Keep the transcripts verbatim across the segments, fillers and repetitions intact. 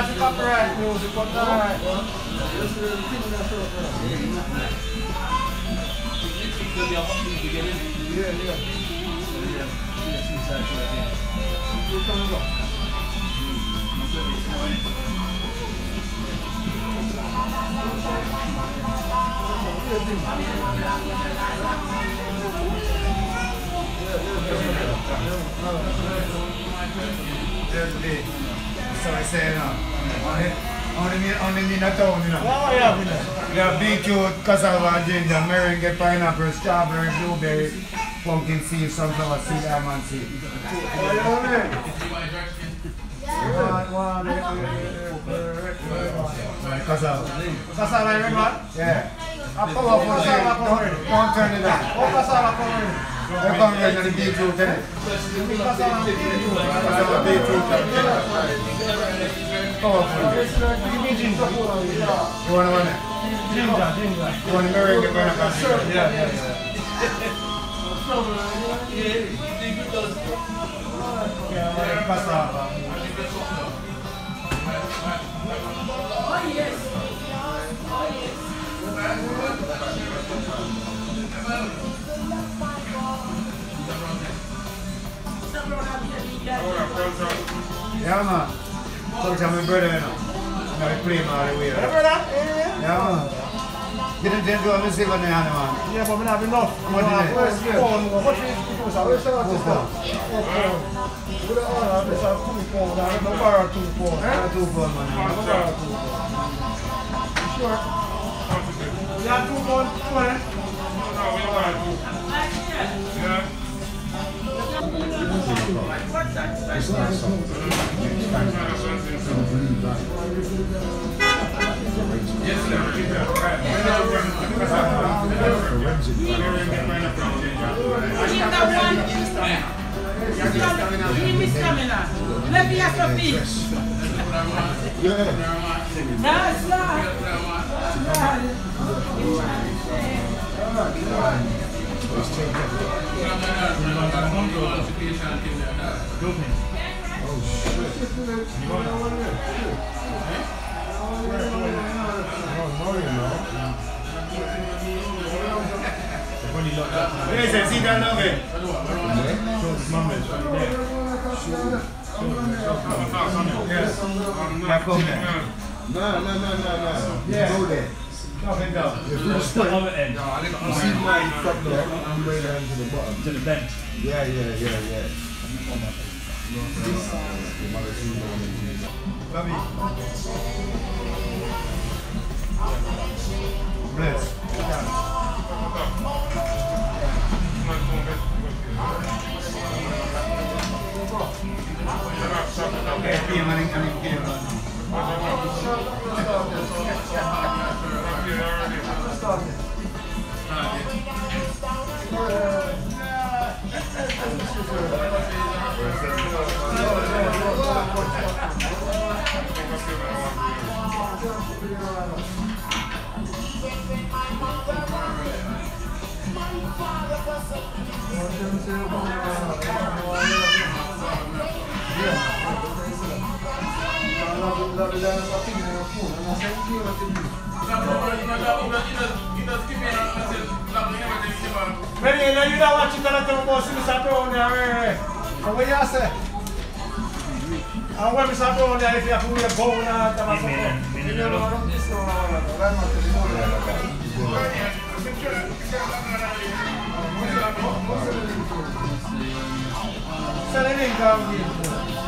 that's the copyright music, but alright. Yeah, yeah. So I say, you know, only, only in the town, you know. What are you having there? You have beetroot, cassava, ginger, meringue, pineapple, strawberry, blueberry, pumpkin seed, sunflower seed, almond seed. What are you having? One, one, Cassava. cassava, red one? Yeah. A powerful cassava covering. Don't, don't turn it on. What cassava covering? They're covering the beetroot, innit? Cassava, Cassava, beetroot, powerful. give me ginger. You want to want it? Ginger, ginger. You want the meringue, pineapple? Yeah, yeah, yeah. Yeah, cassava. Oh yes. Oh yes. Yeah, man. Talk to my brother, you know. I play him all the way. Hey, brother? Yeah, Yeah, man. Didn't just go and see what they had, man. yeah, but we don't have enough. What did they? Where's the phone? What is the phone? Where's the phone? Where's the phone? We don't have this. I have two phones. I have no borrow two phones. I have two phone, man. I have no borrow two phones. Sure. You have two phones? Two, eh? Keep that one. Keep his stamina. Let me have some feet. No, it's not. Listen, see that love it. Yes. Yeah, come there. No, no, no, no, no. Yeah. Go there. Up and down. If you stop, you see mine from there, I'm way down to the bottom. To the bench. Yeah, yeah, yeah, yeah. Bobby. Bless. Okay, PM and and PM. Benny, now you don't watch it on the most in the Saturday there. And what you say? And when we start going there, if you have to wear a bow and a something. You know what this Selling income.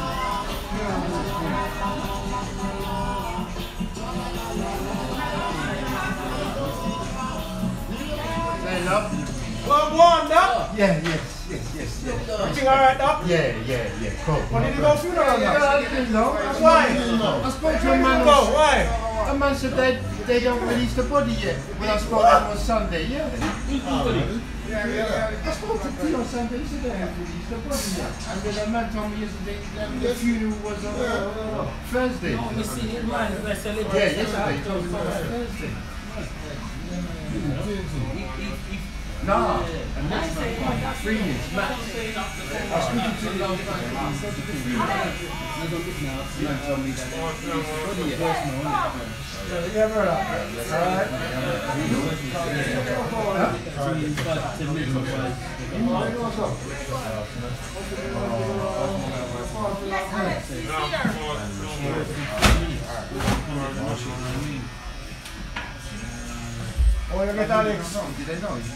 Well, go on, Doc. Yeah, yes, yes, yes, yes. Everything all right, Doc? Yeah, yeah, yeah. Cool. What did you go funeral, Doc? I didn't know. Why? I spoke to a Where man. you go? Why? A man said they, they don't release the body yet. When I spoke to him on Sunday, yeah. I spoke to T on Sunday, he said they haven't released the body yet. And then a man told me yesterday that the funeral was on uh, Thursday. No, you see his man, the rest of the Yeah, yesterday. Thursday. Nah. And that's not fun. Three years max. I was speaking to him last night. He said the thing. I don't look now. He told me that body is personal. Yeah, brother. Alright. ten minutes. Oh, you get Alex. Did they know?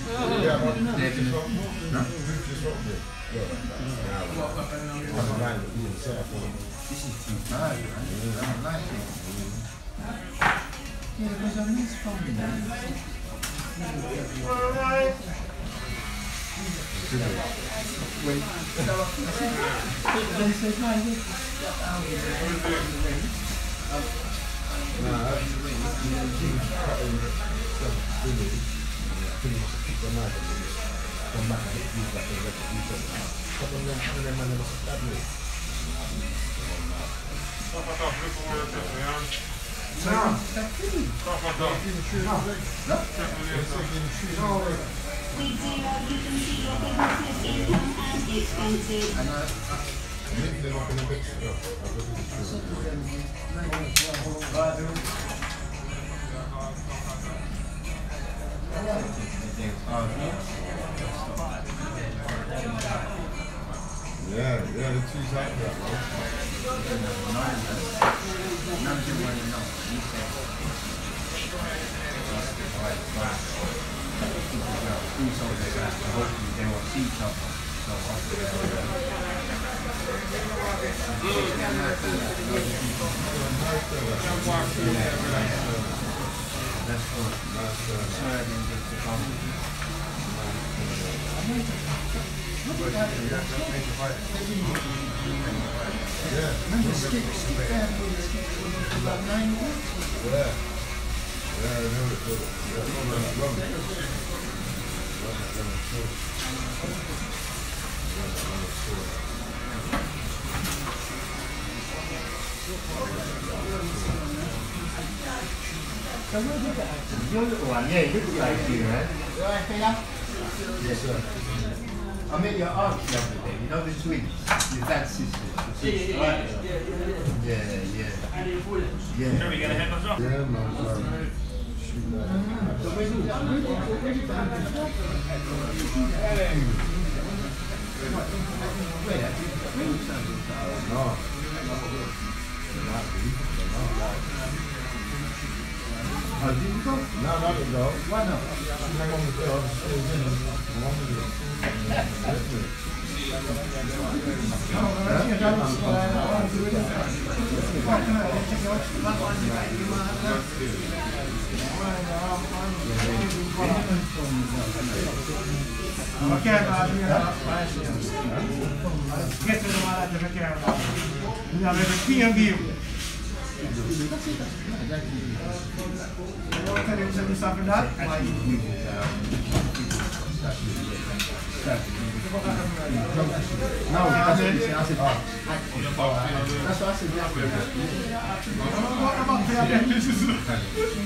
This is too bad, man. I don't like it. Yeah, because I miss family, man. Alright. Wait. Then says, no, you With zero, you can see your business's income and expenses. Yeah, yeah, the two's like that, bro. none of them want to know. Hopefully they will see each other. So that's good. Sorry I didn't get to come. Remember Skip, Skip family, Skip about nine years? Yeah. Yeah, I know it. Yeah, love it. Your little one, yeah, you look like you, man. You alright, fella? Yes, sir. I met your aunt the other day, you know the twins, your dad's sister. Yeah, yeah, yeah. Yeah, yeah. Yeah. Are we gonna head us up? Yeah, man. Um, shoot, man. So where do No. Oh, did you go? No, not to go. Why not? She's not going to go. She's in it. I want to do it. Okay, get to the one at the camera. We have a P M view. You want to tell him something after that? No, I said, I said, oh. That's what I said. What about the other?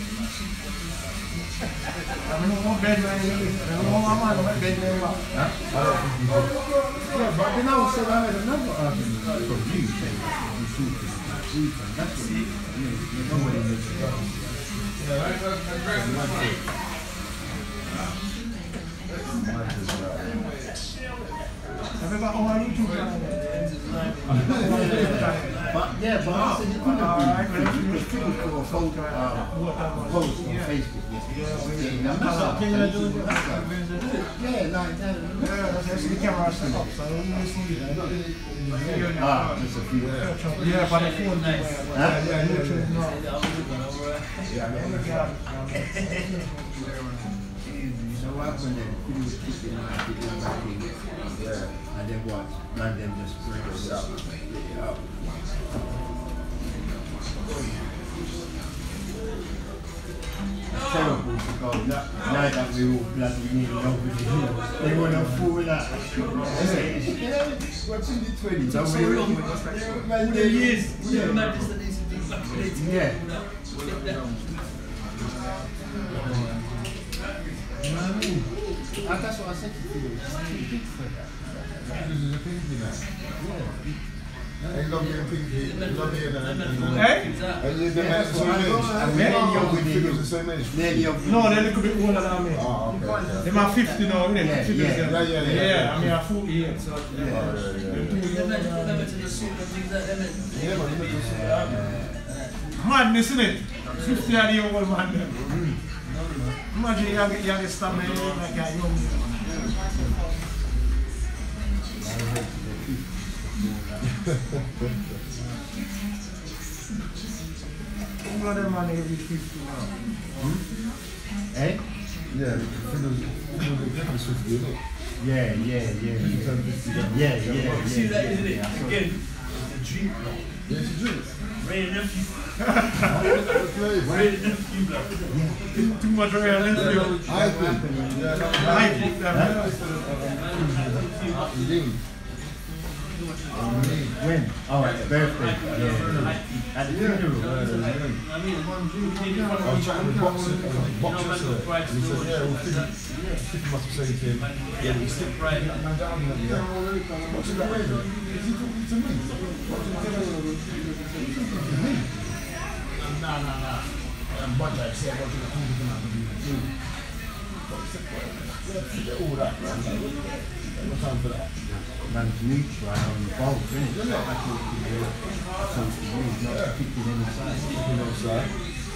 I don't know what bed man is. I don't know what man bed man is. Yeah, but then I was saying I had another argument from you saying you shoot and that's what you you know what it is. I've got all YouTube channel. But yeah, but I said you couldn't have been critical for a photo, uh, post on Facebook. Yeah, I'm not saying I do it. Yeah, like that. Yeah, that's actually the camera set up, so you see it. Ah, just a few. Yeah, but the phone nice. Huh? Yeah, YouTube no. So what happened then? He was kicking and I did it back in. Yeah. And then what? And then just break us up. Yeah. Terrible to go. Now that we all bloody nearly over the hill, they want to fall out. What's in the twenties? So we were in the years. Yeah. You know what I mean? I that's what I said to you. It's too big for that. This is a pinky now. Yeah. I love your pinky. I love your and Hey? And you're the man the same age. And me and you with figures the same age. No, they're a little bit older than me. Oh, okay. They're my fifty now, innit? Yeah, fifty yeah. yeah, Yeah, yeah, yeah. yeah. I mean, I'm forty-eight, so yeah. Yeah, yeah, but you make this Madness, innit? fifty year old man. Them. Imagine you get you get stamina like a young. One of them man every fifty now. Eh? Yeah, figures figures fifty, isn't it? Yeah, yeah, yeah. Yeah, yeah, yeah. You see that, yeah, isn't it? yeah, I saw Again, it's a dream, bro. Yeah, she drinks. Ray and nephew. Play. Ray and nephew, bro. Too much realism. I think. Yeah, no, I think that. Indeed. When? Oh, at the birthday. Yeah. At the funeral. I mean, one dream, we did it I was chatting with Boxer, Boxer man, today. pride He said, story. yeah, well, Fifty Fifty must have said to him, yeah, we still Pride. that man down in that. What's that radio? Is he talking to me? What's he telling me? To me? No, no, no. And Bud like said, what's he talking to me? Yeah, forget all that, man. No time for that. Man's neutral on the boat, isn't it? Yeah. I thought it was something new, not Yeah. kicking any side. You know, side.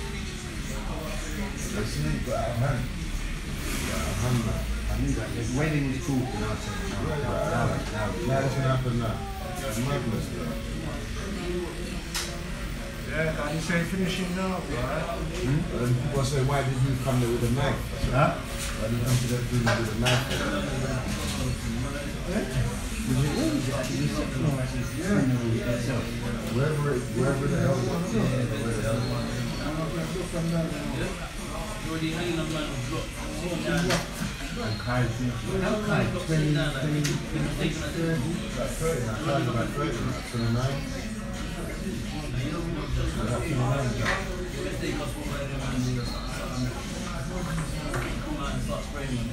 Let's see, but out of hand. Out of hand, man. I knew that. The way they was talking, I said, no, no, no, no, no. Now what's gonna happen now? It's madness, bro. Yeah, can you say finishing now, right? And then people say, why did you come there with a knife? I said, Huh? why did you come to that building with a knife? Wherever it, wherever the hell it was. Wherever the hell it was. Jordy Hayden, man, was blocked. Four down. And Kai, How come he got sitting down like that? He was taking a turn. About thirty, now Kyle's about thirty, now twenty-nine. You know, we don't just About twenty-nine, now. Let's take us for where they want to do this. Come out and start spraying, man.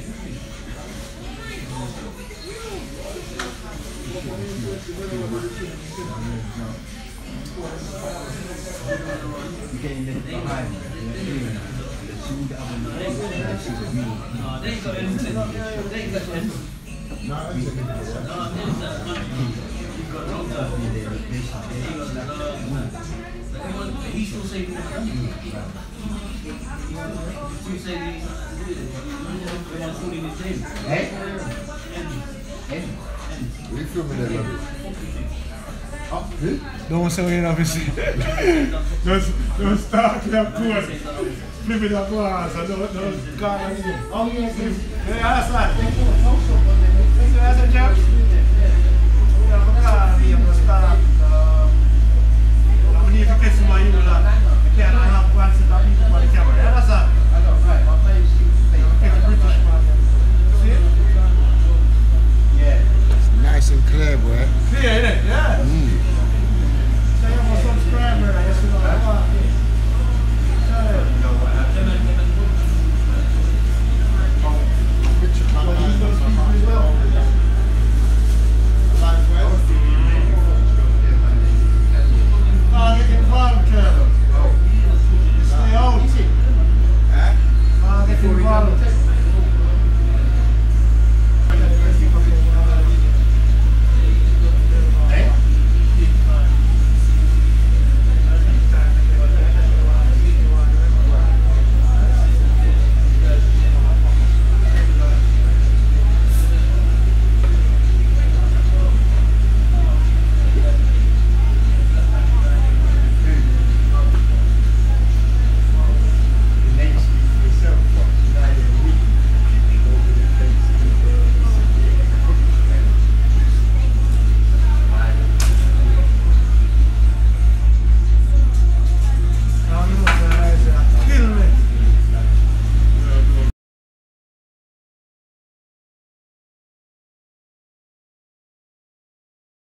you're getting left behind. You're seeing the other man. Yeah, she's a real. Nah, they ain't got anything. They ain't got anything. No, I take it. Nah, there's that money. He got knocked out. He got knocked out. He still saying he's not done. He still saying he's not done. They're not calling his name. Hey? Hey? What are you filming there, love? Oh, who? Don't say it, obviously. Just, just talking up course. Flipping up course. I don't, don't call on you. Oh, yes, yes. Hey, that's that. So that's a job. Yeah, I'm gonna be able to start. I'm going to get some of you. I can't have one set of people.